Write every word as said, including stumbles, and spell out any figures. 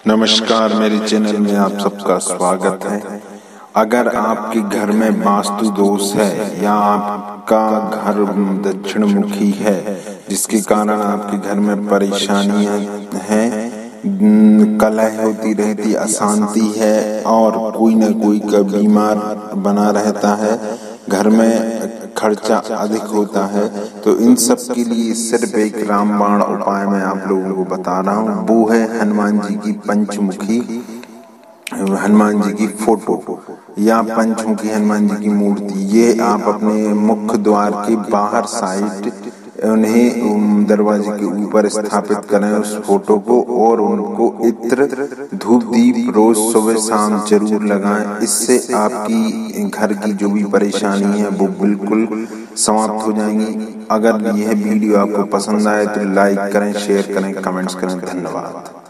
नमस्कार, मेरे चैनल में आप सबका स्वागत है। अगर आपके घर में वास्तु दोष है या आपका घर दक्षिण मुखी है जिसके कारण आपके घर में परेशानियां हैं, कलह होती रहती, अशांति है और कोई न कोई का बीमार बना रहता है, घर में खर्चा अधिक होता है, तो इन सब के लिए सिर्फ एक रामबाण उपाय मैं आप लोगों को बता रहा हूँ। वो है हनुमान जी की पंचमुखी हनुमान जी की फोटो या पंचमुखी हनुमान जी की मूर्ति। ये आप अपने मुख्य द्वार के बाहर साइड उन्हें दरवाजे के ऊपर स्थापित करें उस फोटो को, और उनको इत्र धूप दीप रोज सुबह शाम जरूर लगाएं। इससे आपकी घर की जो भी परेशानी है वो बिल्कुल समाप्त हो जाएंगी। अगर यह वीडियो आपको पसंद आए तो लाइक करें, शेयर करें, कमेंट्स करें। धन्यवाद।